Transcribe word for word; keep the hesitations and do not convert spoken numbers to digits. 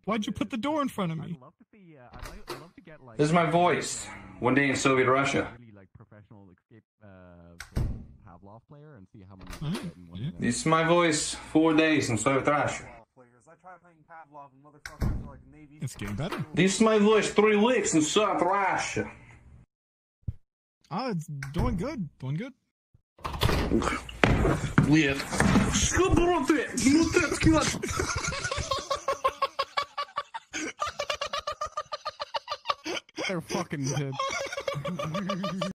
Why'd you put the door in front of me? I'd love to see. Uh, I'd, like, I'd love to get like. This is my voice. One day in Soviet Russia. Really like professional escape uh, Pavlov player and see how many. Right. Get in one Yeah. minute. This is my voice. Four days in Soviet Russia. I tried playing Pavlov and motherfuckers are like Navy. It's getting better. This is my voice. Three weeks in Soviet Russia. Oh, it's doing good. Doing good. Блин. Что, броты? Ну ты откуда? They're fucking dead.